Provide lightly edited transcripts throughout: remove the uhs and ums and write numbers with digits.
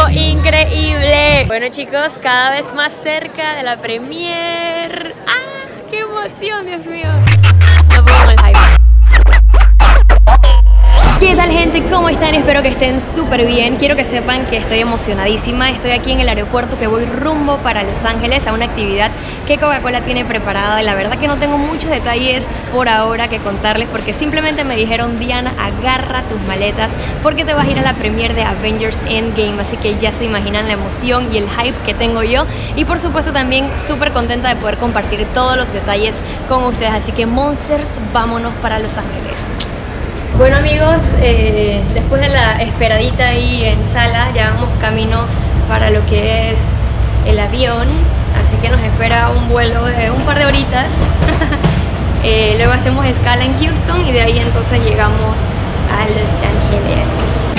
increíble. Bueno chicos, cada vez más cerca de la premiere. ¡Ah! ¡Qué emoción, Dios mío! No puedo con el hype. ¿Qué tal gente? ¿Cómo están? Espero que estén súper bien. Quiero que sepan que estoy emocionadísima. Estoy aquí en el aeropuerto que voy rumbo para Los Ángeles a una actividad que Coca-Cola tiene preparada. Y la verdad que no tengo muchos detalles por ahora que contarles porque simplemente me dijeron: Diana, agarra tus maletas porque te vas a ir a la premiere de Avengers Endgame. Así que ya se imaginan la emoción y el hype que tengo yo. Y por supuesto también súper contenta de poder compartir todos los detalles con ustedes. Así que Monsters, vámonos para Los Ángeles. Bueno amigos, después de la esperadita ahí en sala, ya vamos camino para lo que es el avión. Así que nos espera un vuelo de un par de horitas. Luego hacemos escala en Houston y de ahí entonces llegamos a Los Ángeles.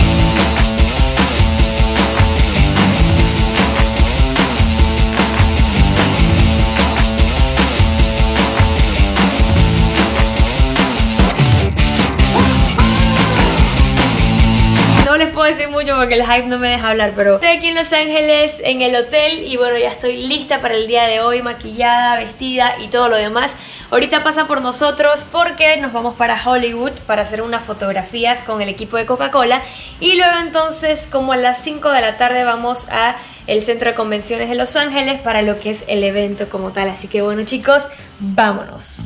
Les puedo decir mucho porque el hype no me deja hablar, pero estoy aquí en Los Ángeles en el hotel y bueno, ya estoy lista para el día de hoy, maquillada, vestida y todo lo demás. Ahorita pasa por nosotros porque nos vamos para Hollywood para hacer unas fotografías con el equipo de Coca-Cola y luego entonces como a las 5 de la tarde vamos a el centro de convenciones de Los Ángeles para lo que es el evento como tal. Así que bueno chicos, vámonos.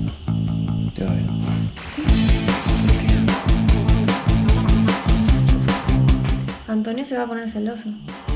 Antonio se va a poner celoso.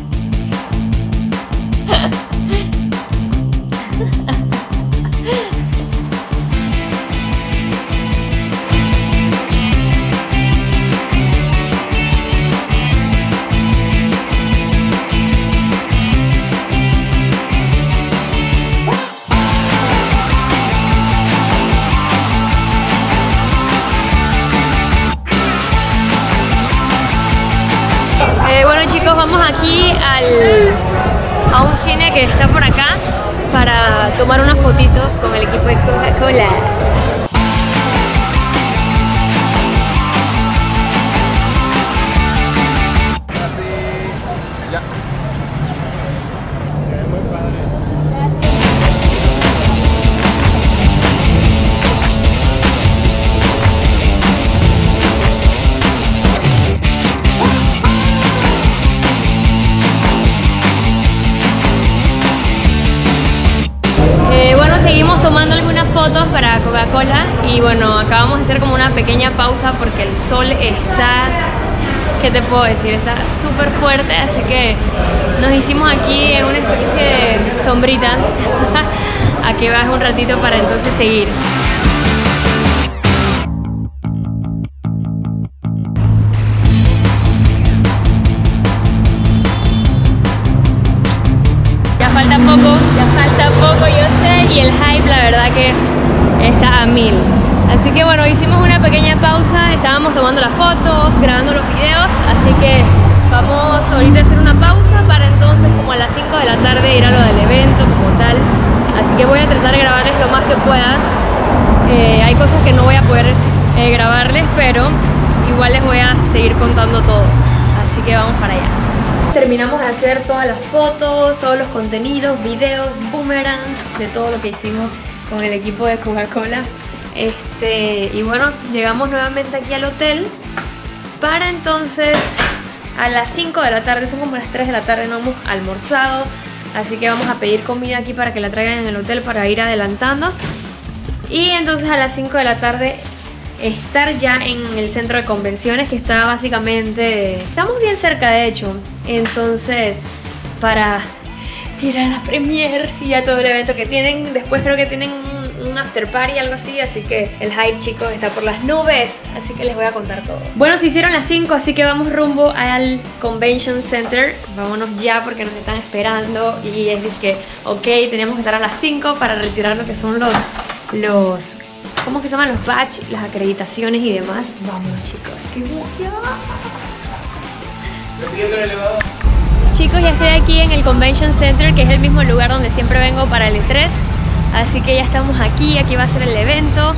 Bueno chicos, vamos aquí a un cine que está por acá para tomar unas fotitos con el equipo de Coca-Cola. Seguimos tomando algunas fotos para Coca-Cola y bueno, acabamos de hacer como una pequeña pausa porque el sol está, ¿qué te puedo decir? Está súper fuerte, así que nos hicimos aquí en una especie de sombrita a que baje un ratito para entonces seguir. Ya falta poco, yo sé, y el hype la verdad que está a 1000. Así que bueno, hicimos una pequeña pausa, estábamos tomando las fotos, grabando los videos, así que vamos ahorita a hacer una pausa para entonces como a las 5 de la tarde ir a lo del evento como tal. Así que voy a tratar de grabarles lo más que pueda. Hay cosas que no voy a poder grabarles, pero igual les voy a seguir contando todo. Así que vamos para allá. Terminamos de hacer todas las fotos, todos los contenidos, videos, boomerangs, de todo lo que hicimos con el equipo de Coca-Cola. Y bueno, llegamos nuevamente aquí al hotel para entonces a las 5 de la tarde, son como las 3 de la tarde, no hemos almorzado. Así que vamos a pedir comida aquí para que la traigan en el hotel para ir adelantando. Y entonces a las 5 de la tarde estar ya en el centro de convenciones que está básicamente, estamos bien cerca de hecho, entonces para ir a la premiere y a todo el evento que tienen. Después creo que tienen un after party, algo así, así que el hype chicos está por las nubes, así que les voy a contar todo. Bueno, se hicieron las 5, así que vamos rumbo al Convention Center. Vámonos ya porque nos están esperando y es que ok, tenemos que estar a las 5 para retirar lo que son los ¿cómo que se llaman? Los badge, las acreditaciones y demás. Vámonos chicos, qué emoción. Chicos, ya estoy aquí en el Convention Center, que es el mismo lugar donde siempre vengo para el E3. Así que ya estamos aquí va a ser el evento.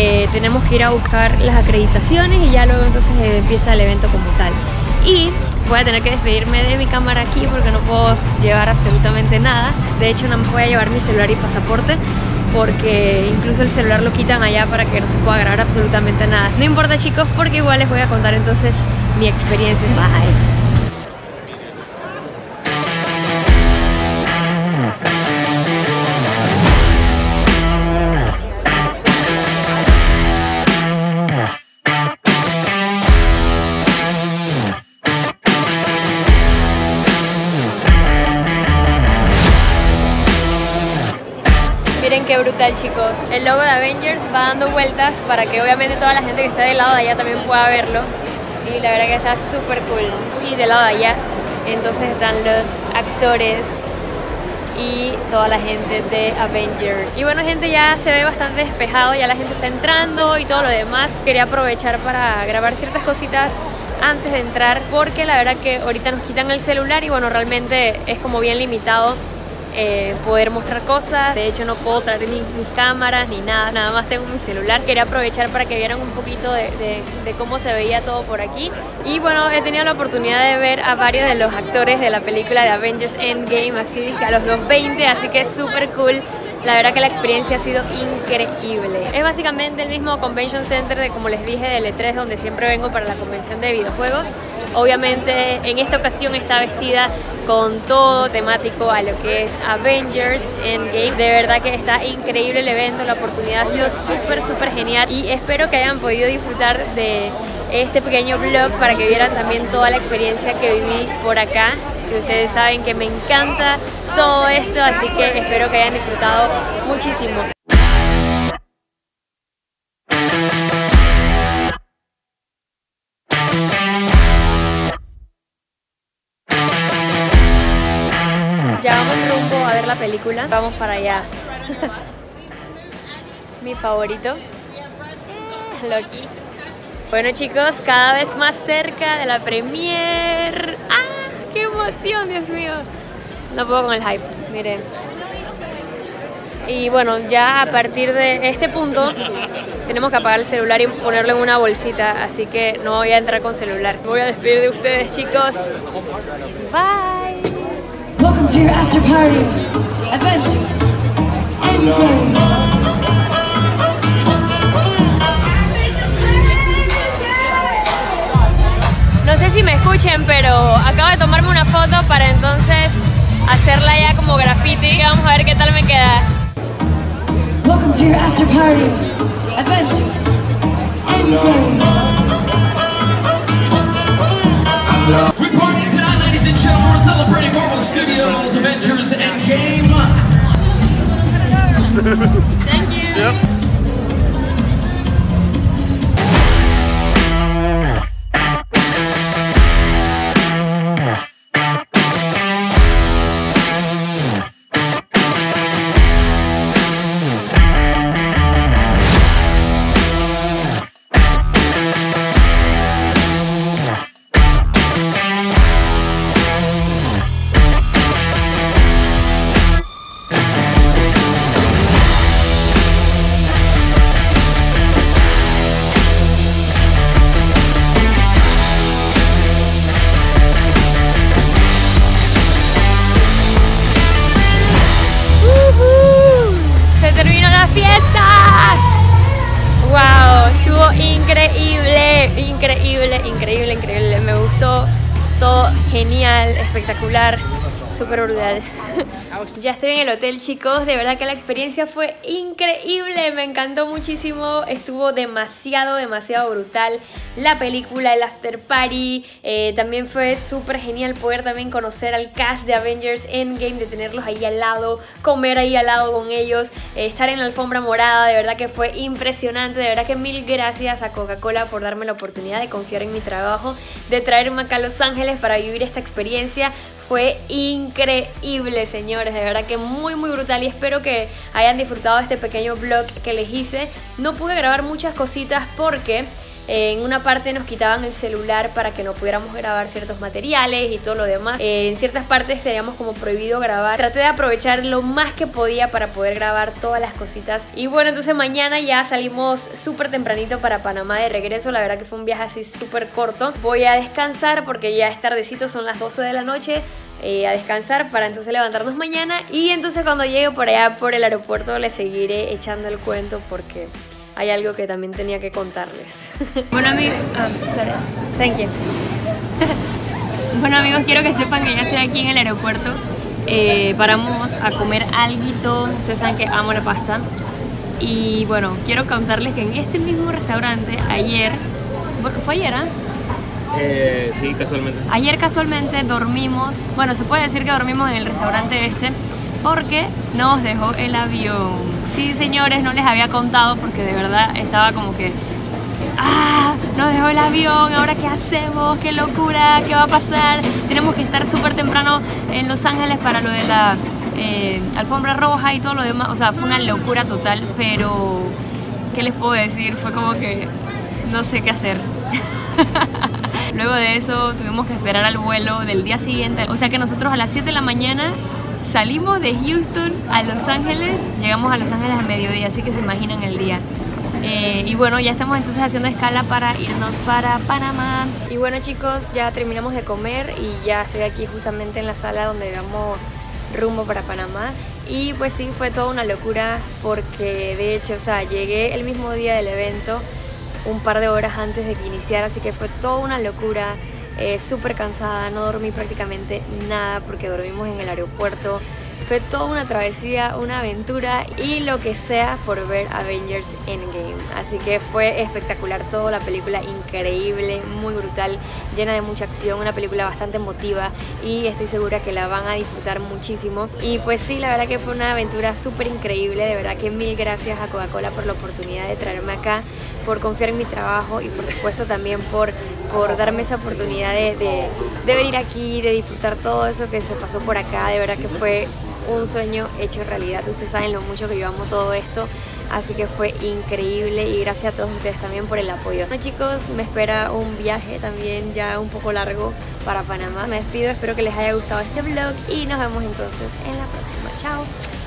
Tenemos que ir a buscar las acreditaciones y ya luego entonces empieza el evento como tal. Y voy a tener que despedirme de mi cámara aquí porque no puedo llevar absolutamente nada. De hecho, nada más voy a llevar mi celular y pasaporte, porque incluso el celular lo quitan allá para que no se pueda grabar absolutamente nada. No importa, chicos, porque igual les voy a contar entonces mi experiencia. Bye. Miren qué brutal, chicos. El logo de Avengers va dando vueltas para que obviamente toda la gente que está del lado de allá también pueda verlo. Y la verdad que está súper cool. Y del lado de allá, entonces están los actores y toda la gente de Avengers. Y bueno, gente, ya se ve bastante despejado, ya la gente está entrando y todo lo demás. Quería aprovechar para grabar ciertas cositas antes de entrar, porque la verdad que ahorita nos quitan el celular y bueno, realmente es como bien limitado poder mostrar cosas. De hecho, no puedo traer mis cámaras ni nada, nada más tengo mi celular. Quería aprovechar para que vieran un poquito de cómo se veía todo por aquí. Y bueno, he tenido la oportunidad de ver a varios de los actores de la película de Avengers Endgame, así a los 220, así que es súper cool. La verdad que la experiencia ha sido increíble. Es básicamente el mismo Convention Center de, como les dije, del E3, donde siempre vengo para la convención de videojuegos. Obviamente en esta ocasión está vestida con todo temático a lo que es Avengers Endgame. De verdad que está increíble el evento, la oportunidad ha sido súper genial y espero que hayan podido disfrutar de este pequeño vlog para que vieran también toda la experiencia que viví por acá, que ustedes saben que me encanta todo esto, así que espero que hayan disfrutado muchísimo. Ya vamos rumbo a ver la película, vamos para allá. Mi favorito, Loki. Bueno, chicos, cada vez más cerca de la premiere. ¡Ah! ¡Qué emoción, Dios mío! No puedo con el hype, miren. Y bueno, ya a partir de este punto tenemos que apagar el celular y ponerlo en una bolsita, así que no voy a entrar con celular. Me voy a despedir de ustedes, chicos. Bye. Welcome to your after party, Avengers Endgame. No sé si me escuchen, pero acabo de tomarme una foto para entonces hacerla ya como graffiti. Vamos a ver qué tal me queda. Welcome to your after party, Avengers Endgame. We're partying tonight, ladies and gentlemen. We're celebrating Marvel Studios Avengers Endgame. Thank you. Yep. Increíble, me gustó todo, genial, espectacular, súper brutal. Ya estoy en el hotel, chicos, de verdad que la experiencia fue increíble, me encantó muchísimo, estuvo demasiado brutal la película, el after party, también fue súper genial poder también conocer al cast de Avengers Endgame, de tenerlos ahí al lado, comer ahí al lado con ellos, estar en la alfombra morada, de verdad que fue impresionante, de verdad que mil gracias a Coca-Cola por darme la oportunidad de confiar en mi trabajo, de traerme acá a Los Ángeles para vivir esta experiencia. Fue increíble, señores, de verdad que muy brutal y espero que hayan disfrutado de este pequeño vlog que les hice. No pude grabar muchas cositas porque En una parte nos quitaban el celular para que no pudiéramos grabar ciertos materiales y todo lo demás. En ciertas partes teníamos como prohibido grabar. Traté de aprovechar lo más que podía para poder grabar todas las cositas. Y bueno, entonces mañana ya salimos súper tempranito para Panamá de regreso. La verdad que fue un viaje así súper corto. Voy a descansar porque ya es tardecito, son las 12 de la noche. A descansar para entonces levantarnos mañana. Y entonces cuando llegue por allá por el aeropuerto les seguiré echando el cuento porque hay algo que también tenía que contarles. Bueno amigos, thank you. Bueno amigos, quiero que sepan que ya estoy aquí en el aeropuerto. Paramos a comer alguito. Ustedes saben que amo la pasta. Y bueno, quiero contarles que en este mismo restaurante ayer, bueno, fue ayer, Sí, casualmente. Ayer casualmente dormimos, bueno, se puede decir que dormimos en el restaurante este porque nos dejó el avión. Sí, señores, no les había contado porque de verdad estaba como que nos dejó el avión, ¿ahora qué hacemos? ¡Qué locura! ¿Qué va a pasar? Tenemos que estar súper temprano en Los Ángeles para lo de la alfombra roja y todo lo demás. O sea, fue una locura total, pero ¿qué les puedo decir? Fue como que no sé qué hacer. Luego de eso tuvimos que esperar al vuelo del día siguiente. O sea que nosotros a las 7 de la mañana salimos de Houston a Los Ángeles. Llegamos a Los Ángeles a mediodía, así que se imaginan el día. Y bueno, ya estamos entonces haciendo escala para irnos para Panamá. Y bueno chicos, ya terminamos de comer y ya estoy aquí justamente en la sala donde vamos rumbo para Panamá. Y pues sí, fue toda una locura porque de hecho, o sea, llegué el mismo día del evento, un par de horas antes de que iniciara, así que fue toda una locura, súper cansada, no dormí prácticamente nada porque dormimos en el aeropuerto. Fue toda una travesía, una aventura y lo que sea por ver Avengers Endgame. Así que fue espectacular todo, la película increíble, muy brutal, llena de mucha acción, una película bastante emotiva y estoy segura que la van a disfrutar muchísimo. Y pues sí, la verdad que fue una aventura súper increíble, de verdad que mil gracias a Coca-Cola por la oportunidad de traerme acá, por confiar en mi trabajo y por supuesto también por darme esa oportunidad de venir aquí, de disfrutar todo eso que se pasó por acá. De verdad que fue un sueño hecho realidad. Ustedes saben lo mucho que yo amo todo esto, así que fue increíble y gracias a todos ustedes también por el apoyo. Bueno chicos, me espera un viaje también ya un poco largo para Panamá. Me despido, espero que les haya gustado este vlog y nos vemos entonces en la próxima. Chao.